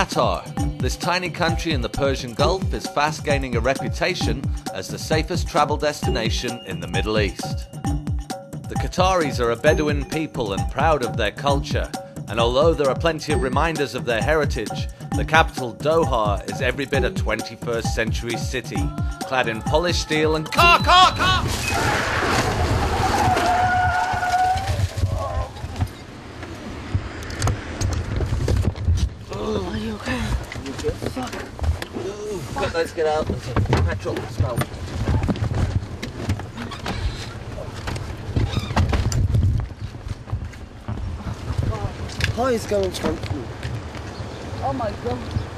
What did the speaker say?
Qatar. This tiny country in the Persian Gulf is fast gaining a reputation as the safest travel destination in the Middle East. The Qataris are a Bedouin people and proud of their culture, and although there are plenty of reminders of their heritage, the capital Doha is every bit a 21st century city, clad in polished steel and car! Are you okay? You good? Fuck. Quick, let's get out. There's a petrol smell. How is going to? Oh my God.